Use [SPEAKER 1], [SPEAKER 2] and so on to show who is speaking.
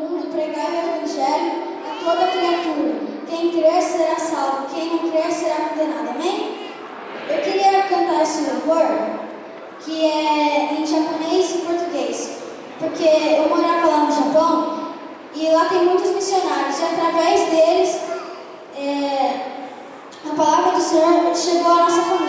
[SPEAKER 1] mundo, pregai o Evangelho a toda criatura. Quem crer será salvo, quem não crer será condenado. Amém? Eu queria cantar esse louvor, que é em japonês e português, porque eu morava lá no Japão e lá tem muitos missionários e através deles a palavra do Senhor chegou à nossa família.